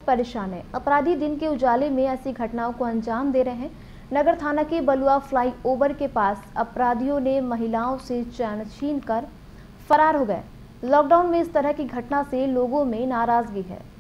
परेशान है। अपराधी दिन के उजाले में ऐसी घटनाओं को अंजाम दे रहे हैं। नगर थाना के बलुआ फ्लाईओवर के पास अपराधियों ने महिलाओं से चैन छीनकर फरार हो गए। लॉकडाउन में इस तरह की घटना से लोगों में नाराजगी है।